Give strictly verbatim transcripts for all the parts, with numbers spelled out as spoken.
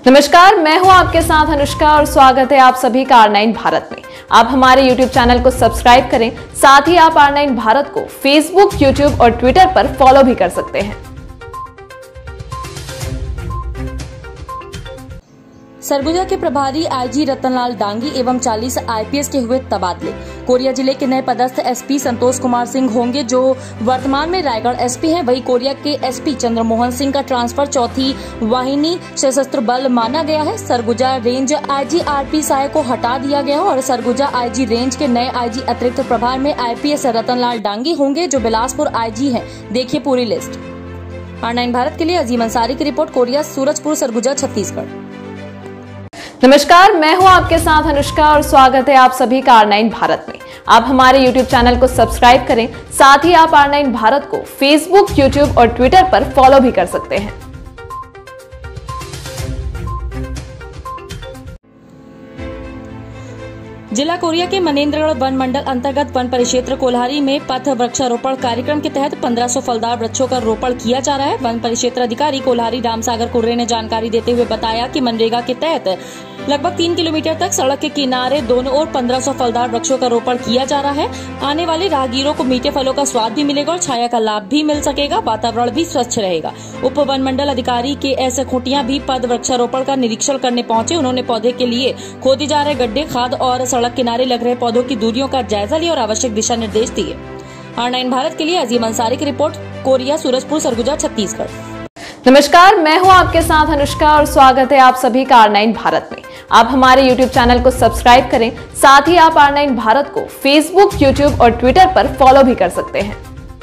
नमस्कार, मैं हूं आपके साथ अनुष्का और स्वागत है आप सभी का आर नाइन भारत में। आप हमारे यूट्यूब चैनल को सब्सक्राइब करें, साथ ही आप आर नाइन भारत को फेसबुक, यूट्यूब और ट्विटर पर फॉलो भी कर सकते हैं। सरगुजा के प्रभारी आईजी रतनलाल डांगी एवं चालीस आईपीएस के हुए तबादले। कोरिया जिले के नए पदस्थ एसपी संतोष कुमार सिंह होंगे, जो वर्तमान में रायगढ़ एसपी हैं। वहीं कोरिया के एसपी चंद्रमोहन सिंह का ट्रांसफर चौथी वाहिनी सशस्त्र बल माना गया है। Surguja range IG R P Sai हटा दिया गया और सरगुजा आईजी रेंज के नए आईजी अतिरिक्त प्रभार में आईपीएस रतनलाल डांगी होंगे, जो बिलासपुर आईजी हैं। देखिए पूरी लिस्ट। आर नाइन भारत के लिए अजीम अंसारी की रिपोर्ट, कोरिया, सूरजपुर, सरगुजा, छत्तीसगढ़। नमस्कार, मैं हूं आपके साथ अनुष्का और स्वागत है आप सभी का आर नाइन भारत में। आप हमारे यूट्यूब चैनल को सब्सक्राइब करें, साथ ही आप आर नाइन भारत को फेसबुक, यूट्यूब और ट्विटर पर फॉलो भी कर सकते हैं। जिला कोरिया के मनेन्द्रगढ़ वन मंडल अंतर्गत वन परिक्षेत्र कोल्हारी में पथ वृक्षारोपण कार्यक्रम के तहत पंद्रह सौ फलदार वृक्षों का रोपण किया जा रहा है। वन परिक्षेत्र अधिकारी कोल्हारी रामसागर कुर्रे ने जानकारी देते हुए बताया कि मनरेगा के तहत लगभग तीन किलोमीटर तक सड़क के किनारे दोनों ओर पंद्रह सौ फलदार वृक्षों का रोपण किया जा रहा है। आने वाले राहगीरों को मीठे फलों का स्वाद भी मिलेगा और छाया का लाभ भी मिल सकेगा। वातावरण भी स्वच्छ रहेगा। उप वन मंडल अधिकारी के एस खुटिया भी पद वृक्षारोपण का निरीक्षण करने पहुंचे। उन्होंने पौधे के लिए खोदे जा रहे गड्ढे, खाद और सड़क किनारे लग रहे पौधों की दूरियों का जायजा लिया और आवश्यक दिशा निर्देश दिए। आर नाइन भारत के लिए अजीम अंसारी की रिपोर्ट, कोरिया, सूरजपुर, सरगुजा, छत्तीसगढ़। नमस्कार, मैं हूं आपके साथ अनुष्का और स्वागत है आप सभी का आर नाइन भारत में। आप हमारे यूट्यूब चैनल को सब्सक्राइब करें, साथ ही आप आर नाइन भारत को फेसबुक, यूट्यूब और ट्विटर पर फॉलो भी कर सकते हैं।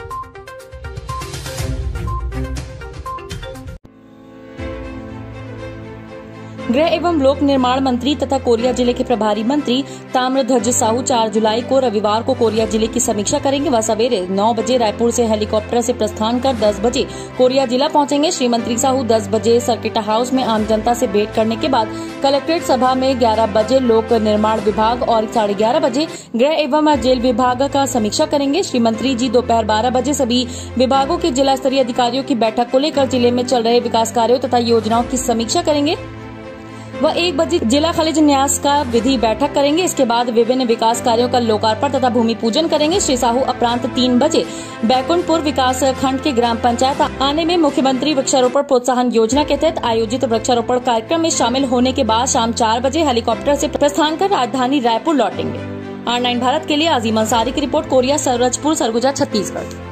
गृह एवं लोक निर्माण मंत्री तथा कोरिया जिले के प्रभारी मंत्री ताम्रध्वज साहू चार जुलाई को रविवार को कोरिया जिले की समीक्षा करेंगे। वह सवेरे नौ बजे रायपुर से हेलीकॉप्टर से प्रस्थान कर दस बजे कोरिया जिला पहुंचेंगे। श्री मंत्री साहू दस बजे सर्किट हाउस में आम जनता से भेंट करने के बाद कलेक्ट्रेट सभा में ग्यारह बजे लोक निर्माण विभाग और साढ़े ग्यारह बजे गृह एवं जेल विभाग का समीक्षा करेंगे। श्री मंत्री जी दोपहर बारह बजे सभी विभागों के जिला स्तरीय अधिकारियों की बैठक को लेकर जिले में चल रहे विकास कार्यों तथा योजनाओं की समीक्षा करेंगे। वह एक बजे जिला खनिज न्यास का विधि बैठक करेंगे। इसके बाद विभिन्न विकास कार्यों का लोकार्पण तथा भूमि पूजन करेंगे। श्री साहू अपरांत तीन बजे बैकुंठपुर विकास खंड के ग्राम पंचायत आने में मुख्यमंत्री वृक्षारोपण प्रोत्साहन योजना के तहत आयोजित वृक्षारोपण कार्यक्रम में शामिल होने के बाद शाम चार बजे हेलीकॉप्टर से प्रस्थान कर राजधानी रायपुर लौटेंगे। आर नाइन भारत के लिए अजीम अंसारी की रिपोर्ट, कोरिया, सूरजपुर, सरगुजा, छत्तीसगढ़।